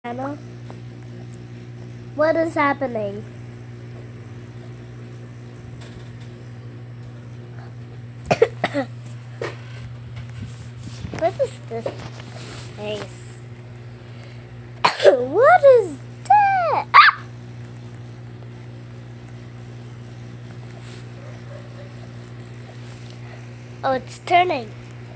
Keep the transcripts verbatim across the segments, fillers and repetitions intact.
Anna? What is happening? What is this face? What is that? Ah! Oh, it's turning.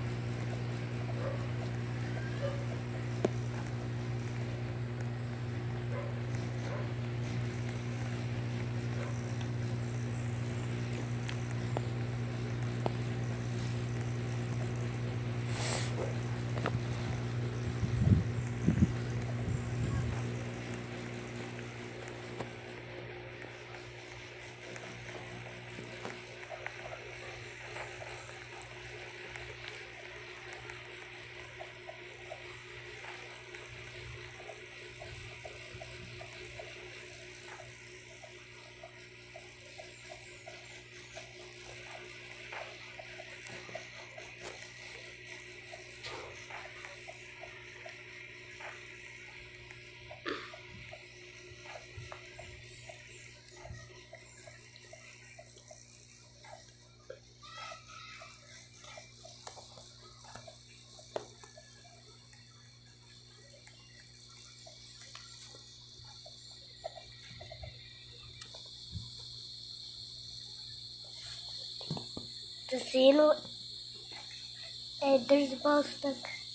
The scene. Hey, there's a ball stuck.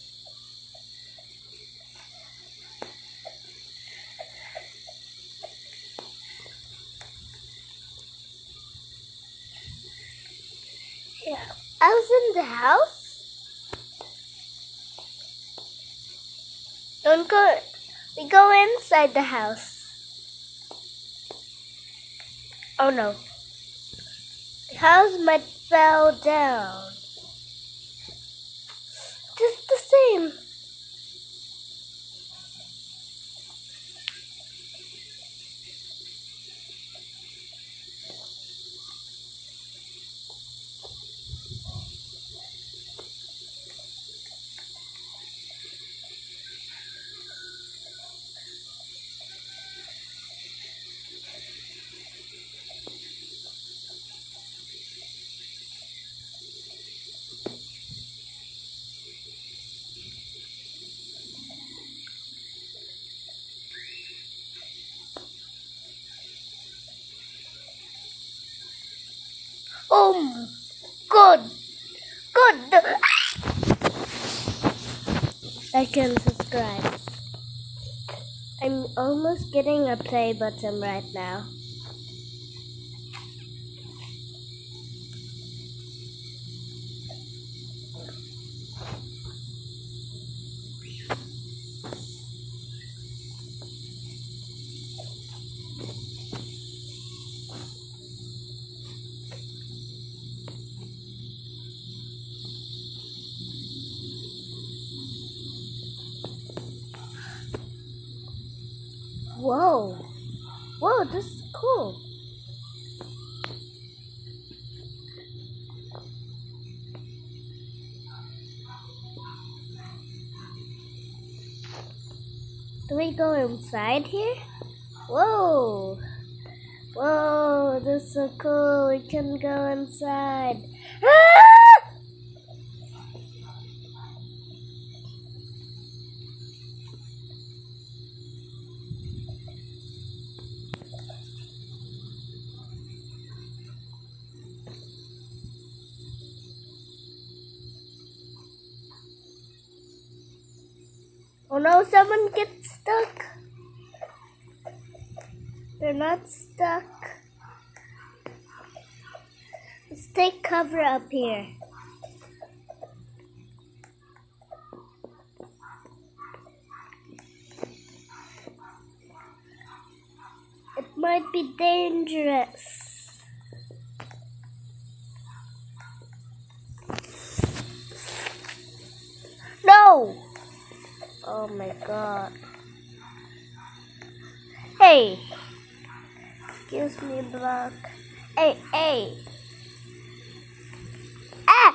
Yeah, I was in the house. Don't go. We go inside the house. Oh no. The house might fall down. Just the same. Oh, good, good. Like and subscribe. I'm almost getting a play button right now. Whoa, whoa, this is cool. Do we go inside here? Whoa, whoa, this is so cool. We can go inside. Ah! Oh no, someone gets stuck. They're not stuck. Let's take cover up here. It might be dangerous. No! Oh my god. Hey! Excuse me, block. Hey, hey! Ah!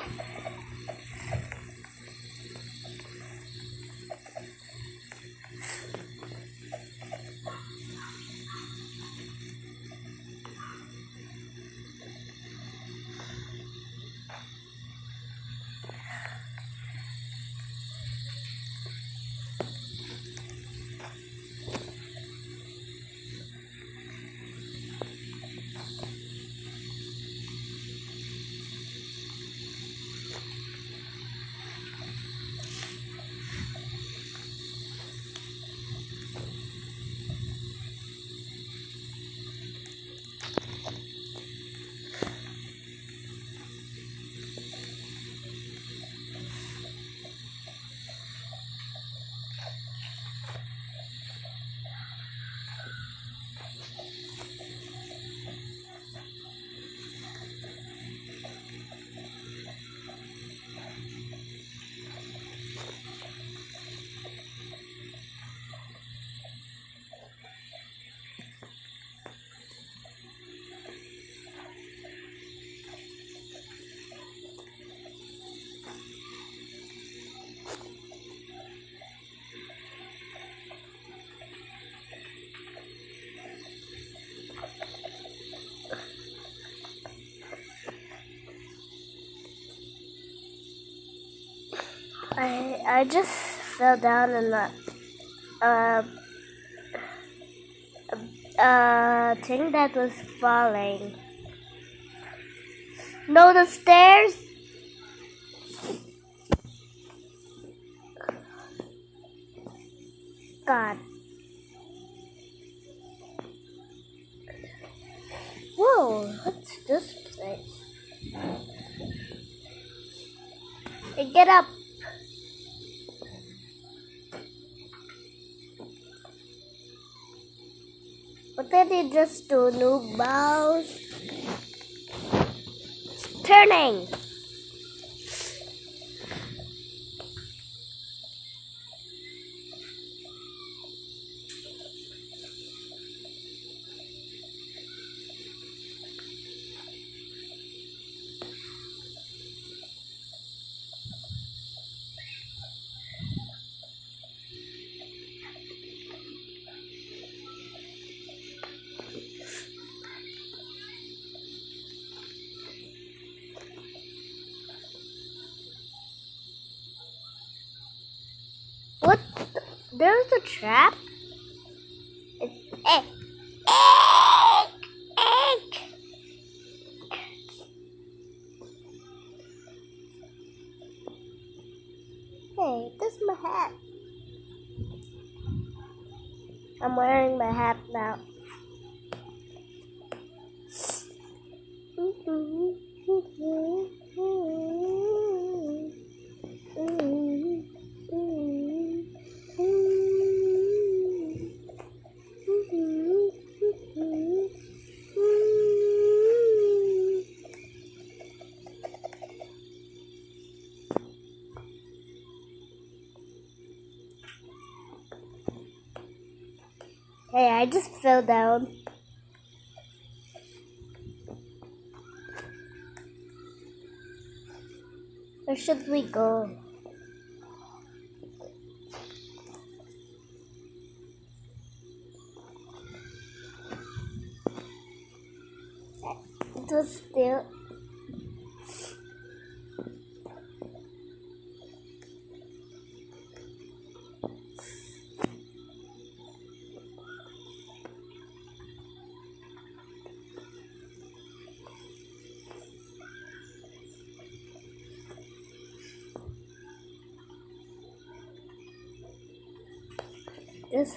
I I just fell down and uh, uh, uh thing that was falling. No, the stairs. God. Whoa, what's this place? Hey, get up. What did he just do? New mouse. It's turning. What? There's a trap? It's egg. Egg! Egg! Hey, this is my hat. I'm wearing my hat now. Hey, I just fell down. Where should we go? It was still. This.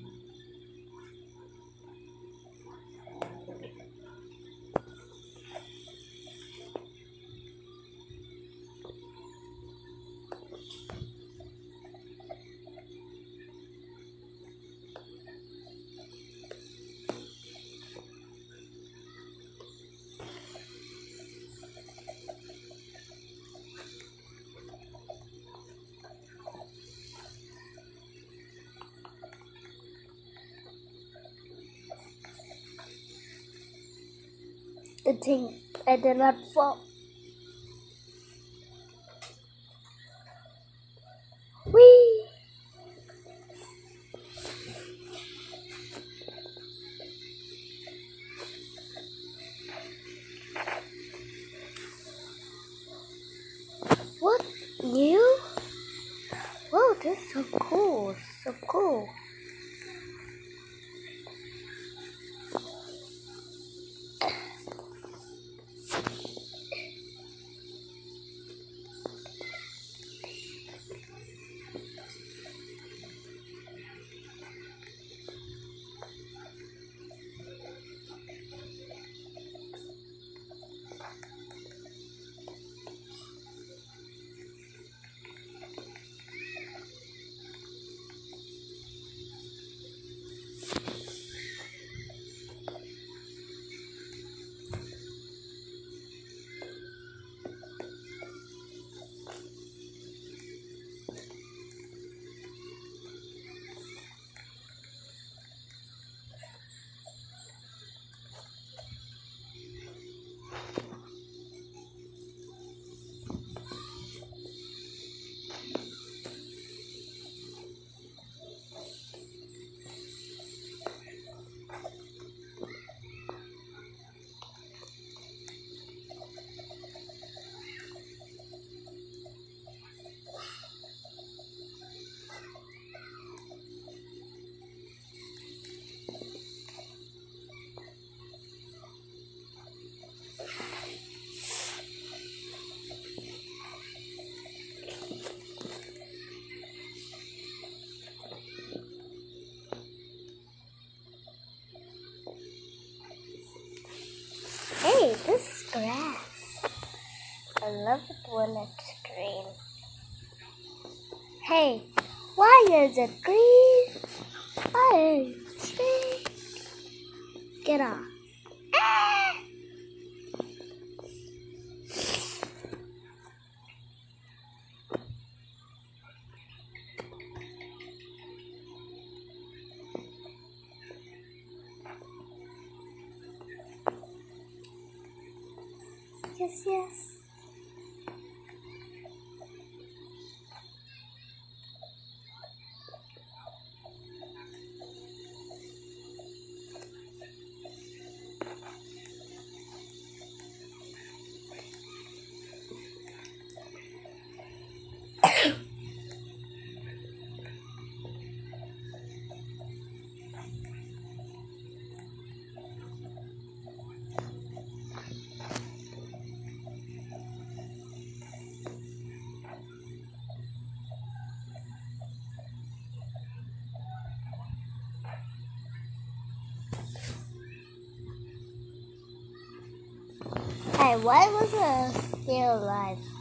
The thing I did not fall. Whee! What? New? Whoa, this is so cool. So cool. There's a green fire tree. Get off. Ah! Yes, yes. Hey, why was I still alive?